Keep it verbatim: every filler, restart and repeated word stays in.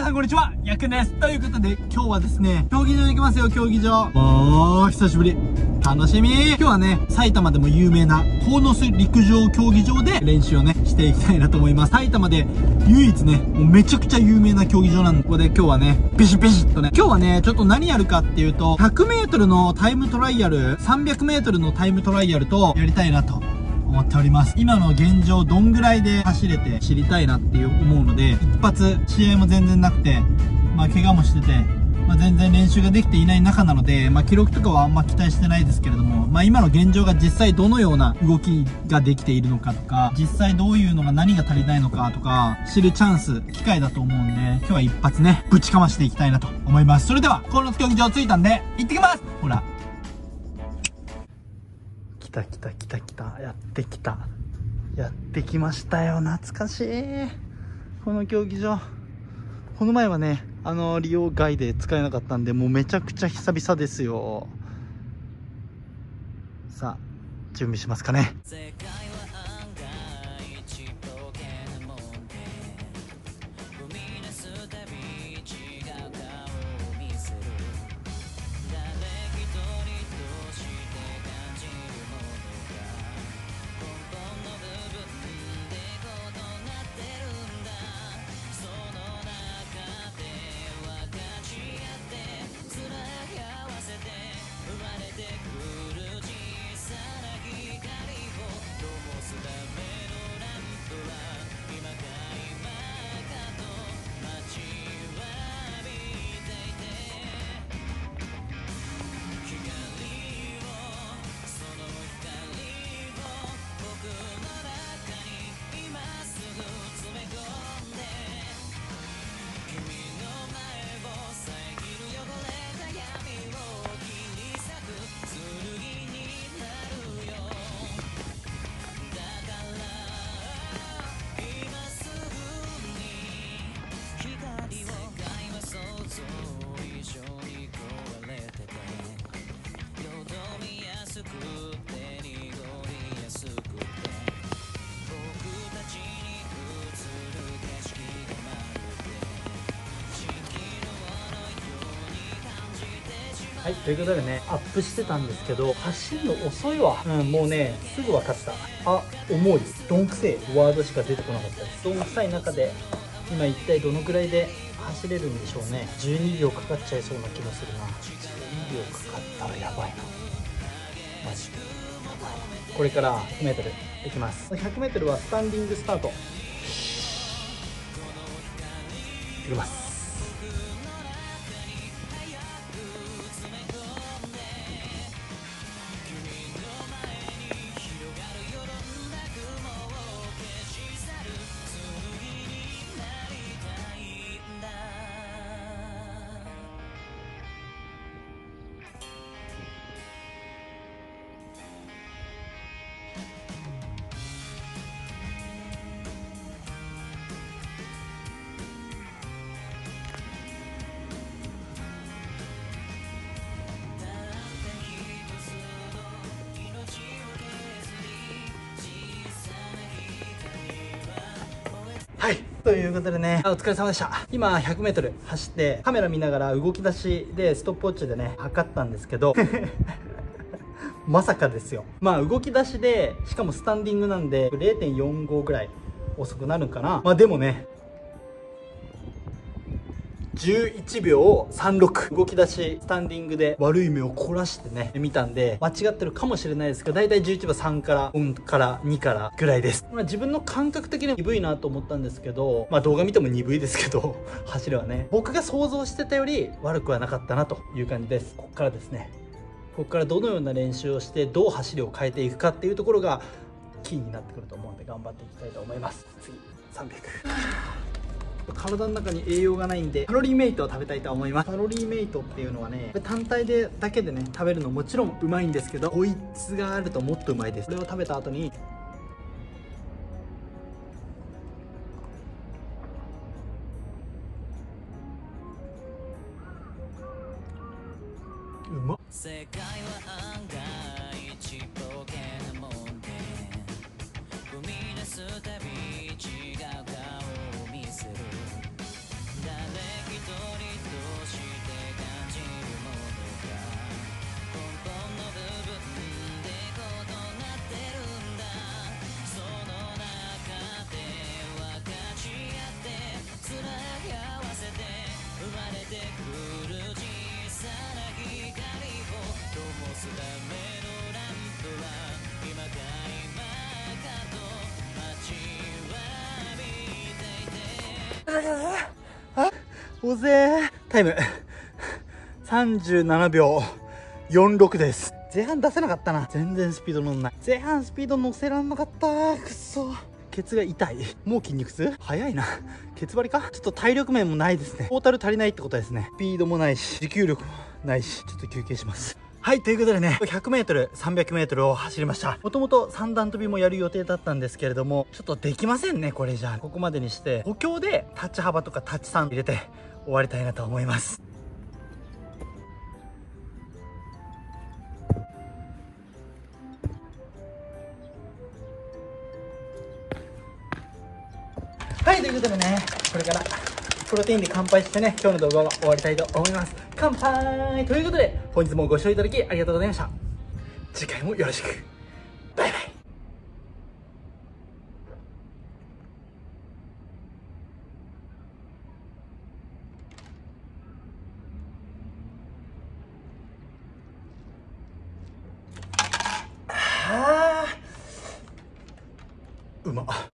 皆さんこんにちは、やくんです。ということで、今日はですね、競技場行きますよ、競技場。おー、久しぶり。楽しみ。今日はね、埼玉でも有名な、鴻巣陸上競技場で練習をね、していきたいなと思います。埼玉で唯一ね、もうめちゃくちゃ有名な競技場なんで、ここで今日はね、ピシピシっとね、今日はね、ちょっと何やるかっていうと、ひゃくメートルのタイムトライアル、さんびゃくメートルのタイムトライアルと、やりたいなと。思っております。今の現状どんぐらいで走れて知りたいなっていう思うので、一発試合も全然なくて、まあ怪我もしてて、まあ全然練習ができていない中なので、まあ記録とかはあんま期待してないですけれども、まあ今の現状が実際どのような動きができているのかとか、実際どういうのが何が足りないのかとか、知るチャンス、機会だと思うんで、今日は一発ね、ぶちかましていきたいなと思います。それでは、鴻巣競技場着いたんで、行ってきます。ほら。来た来た来た来た、やってきた、やってきましたよ。懐かしいこの競技場。この前はね、あの利用外で使えなかったんで、もうめちゃくちゃ久々ですよ。さあ準備しますかね。はい、ということでね、アップしてたんですけど、走るの遅いわ。うん、もうね、すぐ分かった。あ、重い。どんくせえワードしか出てこなかったです。どんくさい中で、今一体どのくらいで走れるんでしょうね。じゅうにびょうかかっちゃいそうな気がするな。じゅうにびょうかかったらやばいな。マジで。やばい。これからひゃくメートルいきます。ひゃくメートルはスタンディングスタート。いきます。はい。ということでね、お疲れ様でした。今 ひゃくメートル 走って、カメラ見ながら動き出しでストップウォッチでね、測ったんですけど、まさかですよ。まあ動き出しで、しかもスタンディングなんで、れいてんよんご ぐらい遅くなるんかな。まあでもね、じゅういちびょうさんじゅうろく動き出しスタンディングで悪い目を凝らしてね見たんで、間違ってるかもしれないですけど、だいたいじゅういちびょうさんからよんからにからぐらいです。まあ自分の感覚的に鈍いなと思ったんですけど、まあ動画見ても鈍いですけど走りはね、僕が想像してたより悪くはなかったなという感じです。ここからですね、ここからどのような練習をしてどう走りを変えていくかっていうところがキーになってくると思うんで、頑張っていきたいと思います。次さんびゃく。体の中に栄養がないんでカロリーメイトを食べたいと思います。カロリーメイトっていうのはね、単体でだけでね食べるのもちろんうまいんですけど、こいつがあるともっとうまいです。これを食べた後にうまっ。世界は案外ちっぽけなもんで、踏み出すたび違う顔を見せる。誰おぜー。タイムさんじゅうななびょうよんじゅうろくです。前半出せなかったな。全然スピード乗んない。前半スピード乗せらんなかった。くっそ。ケツが痛い。もう筋肉痛？早いな。ケツ張りか？ちょっと体力面もないですね。トータル足りないってことですね。スピードもないし、持久力もないし、ちょっと休憩します。はい、ということでね、ひゃくメートル、さんびゃくメートルを走りました。もともと三段跳びもやる予定だったんですけれども、ちょっとできませんね、これじゃあ。ここまでにして、補強でタッチ幅とかタッチさん入れて終わりたいなと思います。はい、ということでね、これからプロテインで乾杯してね、今日の動画は終わりたいと思います。乾杯ということで、本日もご視聴いただきありがとうございました。次回もよろしく。バイバイ。はあ、うまっ。